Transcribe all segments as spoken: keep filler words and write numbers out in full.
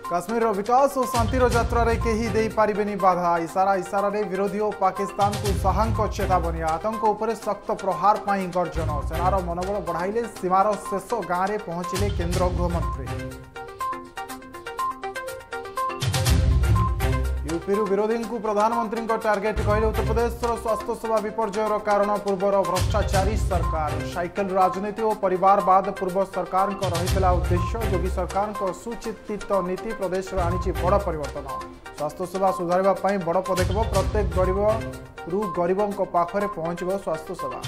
काश्मीर विकास और शांतिर यात्रा रे केही देई पारिबेनी बाधा इशारा इशारा रे विरोधी और पाकिस्तान को साहंक चेतावनी आतंक उपर सख्त प्रहार पाई गर्जन सेनार मनोबल बढ़ाइले सीमार शेष गाँव में पहुंचिले केंद्र गृहमंत्री यूपी विरोधी को प्रधानमंत्री टार्गेट कहले उत्तर प्रदेश स्वास्थ्य सेवा विपर्ययर कारण पूर्वर भ्रष्टाचारी सरकार साइकेल राजनीति और परिवारवाद पूर्व सरकार रही उद्देश्य योगी सरकार सुचिंतित नीति प्रदेश में आनी बड़ परिवर्तन स्वास्थ्य सेवा सुधारने बड़ पदक्षेप प्रत्येक गरीब रु गरीबों पाखरे पहुंचब स्वास्थ्य सेवा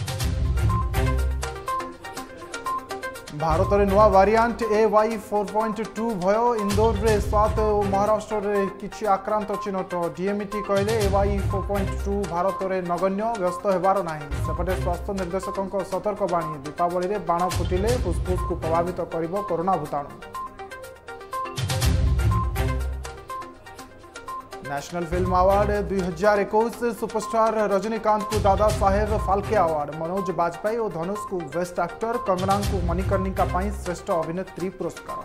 भारत में नुआ variant A Y four point two भय इंदौर रे सात और महाराष्ट्र रे किछि आक्रांत चिन्हट डीएमईटी कहले A Y four point two Bharat में नगण्य व्यस्त होबार नाही सेपटे स्वास्थ्य निर्देशकों सतर्क बाणी दीपावली रे बाण फुटिले फुसफुस को प्रभावित करिबो कोरोना भूताणु नेशनल फिल्म अवार्ड दुई हजार इक्कीस सुपरस्टार रजनीकांत को दादा साहेब फाल्के अवार्ड मनोज बाजपेयी और धनुष को बेस्ट एक्टर कंगना को मणिकर्णिका पाई श्रेष्ठ अभिनेत्री पुरस्कार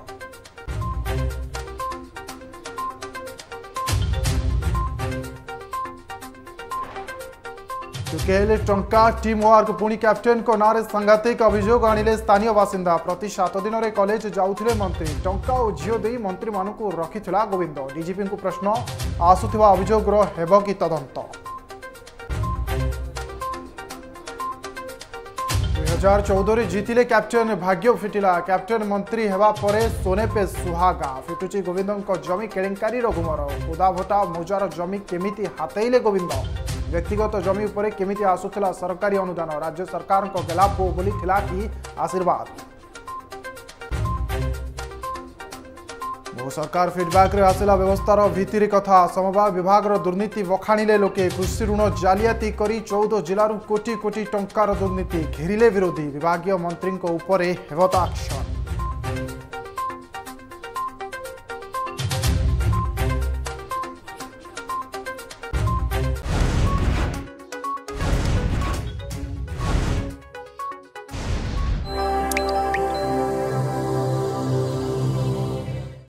केले टंका टीम वर्क पुणी कैप्टेन को नारे सांघातिक अभियोग आनिले स्थानीय बासिंदा प्रति सात दिन में कॉलेज जाउथिले मंत्री टंका और झील दे मंत्री मानू रखिथिला गोविंद डीजीपी को प्रश्न आसुथिबा अभियोग हेब कि तदंत दुई हजार चौदह जीतिले कैप्टेन भाग्य फिटिला कैप्टेन मंत्री हेबा परे सोने पे सुहागा फिटुची गोविंद जमी केलेंकारी घुमर कोदाभटा मोजार जमी केमिति हातेइले गोविंद व्यक्तिगत जमी उपरे केमिति आसुथिला सरकारी अनुदान राज्य सरकार को गेलाप बोली थिला कि आशीर्वाद बहु सरकार फीडबैक रे आसिला व्यवस्थार भीतिरी कथा समवाय विभाग दुर्नीति बखाणिले लोके कृषि ऋण जालियाती करी चौदह जिलू कोटी कोटी टंकार दुर्नीति घेरिले विरोधी विभागीय मंत्री उपरे हेबता एक्शन